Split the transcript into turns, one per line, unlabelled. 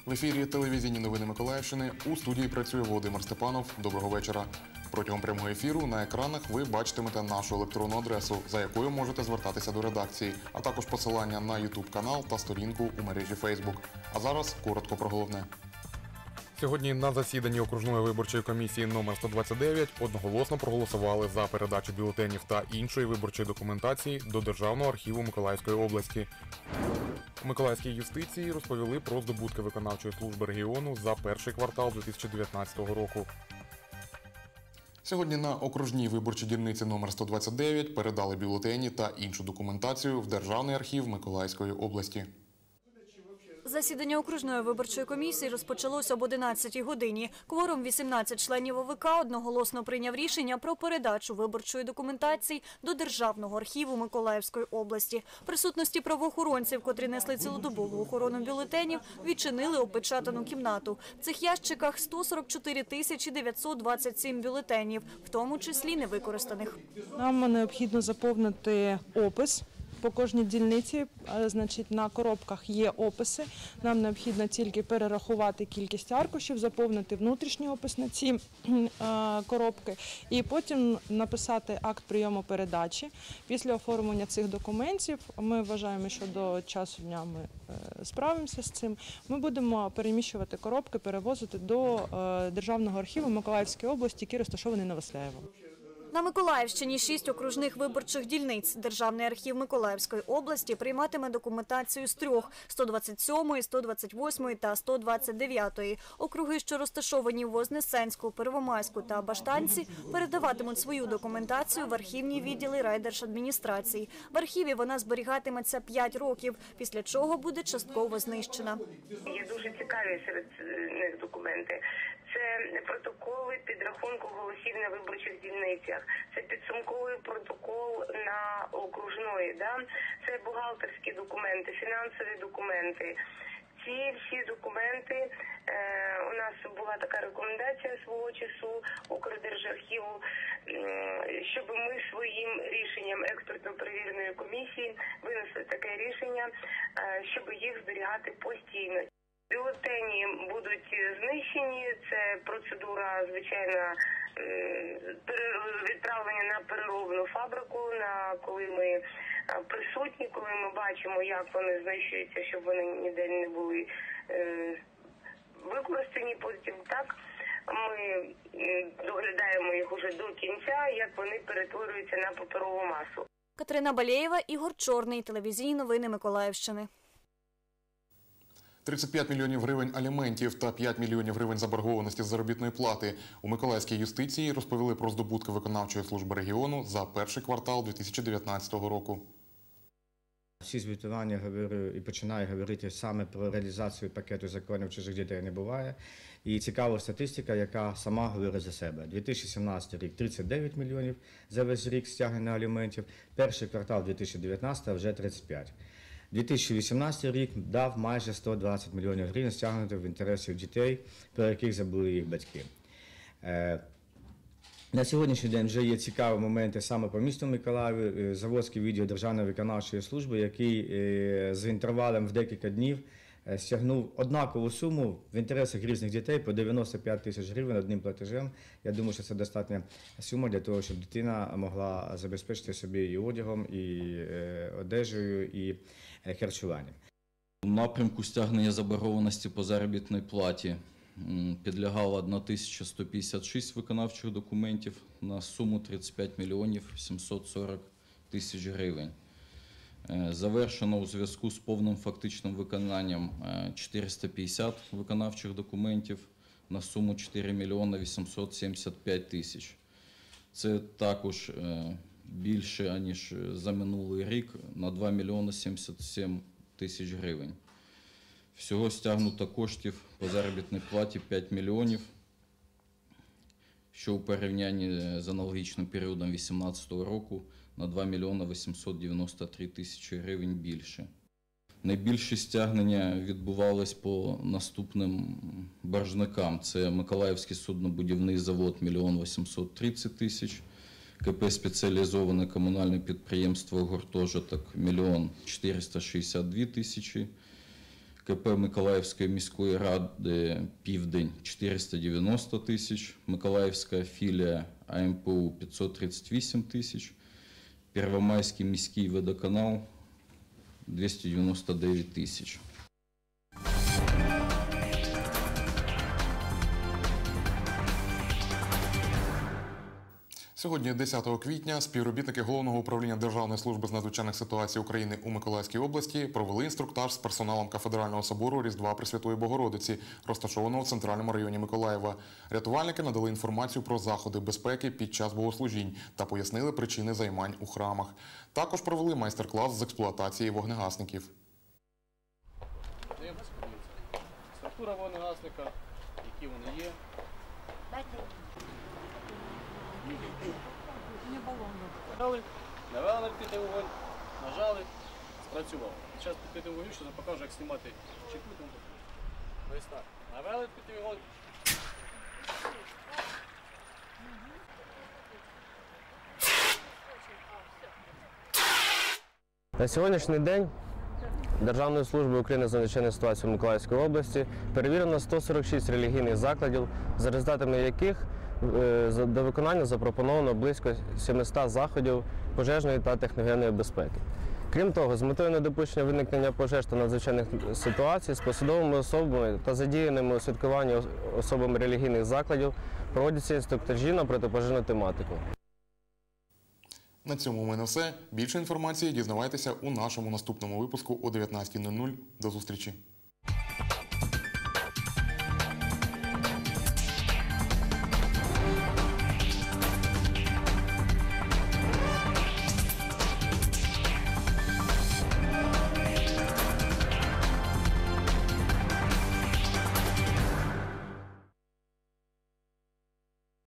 В ефірі телевізійні новини Миколаївщини. У студії працює Володимир Степанов. Доброго вечора. Протягом прямого ефіру на екранах ви бачитимете нашу електронну адресу, за якою можете звертатися до редакції, а також посилання на YouTube-канал та сторінку у мережі Facebook. А зараз коротко про головне. Сьогодні на засіданні окружної виборчої комісії номер 129 одноголосно проголосували за передачу бюлетенів та іншої виборчої документації до Державного архіву Миколаївської області. У Миколаївській юстиції розповіли про здобутки виконавчої служби регіону за перший квартал 2019 року. Сьогодні на окружній виборчій дільниці номер 129 передали бюлетені та іншу документацію в Державний архів Миколаївської області.
Засідання окружної виборчої комісії розпочалося об 11-й годині. Кворум 18 членів ОВК одноголосно прийняв рішення про передачу виборчої документації до Державного архіву Миколаївської області. Присутності правоохоронців, котрі несли цілодобову охорону бюлетенів, відчинили опечатану кімнату. В цих ящиках 144 927 бюлетенів, в тому числі невикористаних.
Нам необхідно заповнити опис. По кожній дільниці, значить, на коробках є описи. Нам необхідно тільки перерахувати кількість аркушів, заповнити внутрішній опис на ці коробки і потім написати акт прийому передачі. Після оформлення цих документів, ми вважаємо, що до часу дня ми справимося з цим, ми будемо переміщувати коробки, перевозити до Державного архіву Миколаївської області, який розташований на Васляєво.
На Миколаївщині 6 окружних виборчих дільниць. Державний архів Миколаївської області прийматиме документацію з 3 – 127, 128 та 129. Округи, що розташовані в Вознесенську, Первомайську та Баштанці, передаватимуть свою документацію в архівні відділи райдержадміністрації. В архіві вона зберігатиметься 5 років, після чого буде частково знищена.
Є дуже цікаві серед них документи. Це протоколи підрахунку голосів на виборчих дільницях, це підсумковий протокол на окружної, це бухгалтерські документи, фінансові документи. Ці всі документи, у нас була така рекомендація свого часу Укрдержархіву, щоб ми своїм рішенням експертно-перевіреної комісії винесли таке рішення, щоб їх зберігати постійно. Бюлетені будуть знищені, це процедура, звичайно, відправлення на переробну фабрику, коли ми присутні, коли ми бачимо, як вони знищуються, щоб вони ніде не були використані. Потім так ми доглядаємо їх уже до кінця, як вони перетворюються на паперову масу.
Катерина Балєєва, Ігор Чорний, телевізійні новини Миколаївщини.
35 мільйонів гривень аліментів та 5 мільйонів гривень заборгованості з заробітної плати у Миколаївській юстиції розповіли про здобутки виконавчої служби регіону за перший квартал 2019 року.
Всі звітування говорю і починаю говорити саме про реалізацію пакету законів чужих дітей не буває. І цікава статистика, яка сама говорить за себе. 2017 рік – 39 мільйонів за весь рік стягнення аліментів, перший квартал 2019 вже 35. 2018 рік дав майже 120 мільйонів гривень стягнути в інтересів дітей, про яких забули їх батьки. На сьогоднішній день вже є цікаві моменти саме по місту Миколаєві. Заводський відділ Державної виконавчої служби, який з інтервалом в декілька днів стягнув однакову суму в інтересах різних дітей по 95 тисяч гривень одним платежем. Я думаю, що це достатня сума для того, щоб дитина могла забезпечити собі і одягом, і одежею, і харчуванням.
У напрямку стягнення заборгованості по заробітній платі підлягало 1156 виконавчих документів на суму 35 мільйонів 740 тисяч гривень. Завершено у зв'язку з повним фактичним виконанням 450 виконавчих документів на суму 4 мільйони 875 тисяч. Це також більше, ніж за минулий рік, на 2 мільйони 77 тисяч гривень. Всього стягнуто коштів по заробітній платі 5 мільйонів, що у порівнянні з аналогічним періодом 2018 року на 2 мільйони 893 тисячі гривень більше. Найбільші стягнення відбувались по наступним боржникам. Це Миколаївський суднобудівний завод – 1 830 тисяч, КП «Спеціалізоване комунальне підприємство «Гуртожиток» – 1 462 тисячі, КП Миколаївської міської ради «Південь» 490 тисяч, Миколаївська філія АМПУ 538 тисяч, Первомайський міський водоканал 299 тисяч.
Сьогодні, 10 квітня, співробітники Головного управління Державної служби з надзвичайних ситуацій України у Миколаївській області провели інструктаж з персоналом Кафедрального собору Різдва Пресвятої Богородиці, розташованого в центральному районі Миколаєва. Рятувальники надали інформацію про заходи безпеки під час богослужінь та пояснили причини займань у храмах. Також провели майстер-клас з експлуатації вогнегасників.
Структура вогнегасника, які вони є. Навели на відкритий вогонь, нажали, спрацював. Зараз підкритий вогонь, що покажу, як знімати чеку. Ось так. Навели відкритий вогонь.
На сьогоднішній день Державною службою України з надзвичайних ситуацій в Миколаївській області перевірено 146 релігійних закладів, за результатами яких до виконання запропоновано близько 700 заходів пожежної та техногенної безпеки. Крім того, з метою недопущення виникнення пожеж та надзвичайних ситуацій з посадовими особами та задіяними у святкуванні особами релігійних закладів проводяться інструктажі на протипожежну тематику.
На цьому у мене все. Більше інформації дізнавайтеся у нашому наступному випуску о 19:00. До зустрічі!